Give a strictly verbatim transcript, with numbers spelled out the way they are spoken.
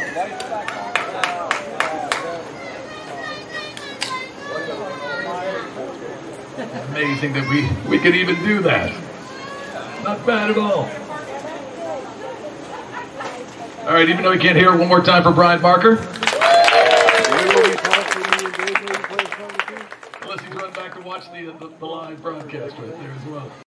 Amazing that we, we could even do that. Not bad at all. All right, even though we can't hear it, one more time for Brian Barker. Unless he's run back to watch the, the, the live broadcast right there as well.